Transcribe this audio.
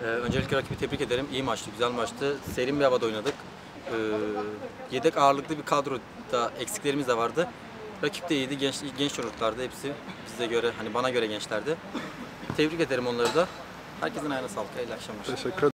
Öncelikle rakibi tebrik ederim. İyi maçtı, güzel maçtı. Serin bir havada oynadık. Yedek ağırlıklı bir kadroda eksiklerimiz de vardı. Rakip de iyiydi, genç çocuklardı hepsi. Bize göre, hani bana göre gençlerdi. Tebrik ederim onları da. Herkesin ayağına sağlık. İyi akşamlar. Teşekkür ederim.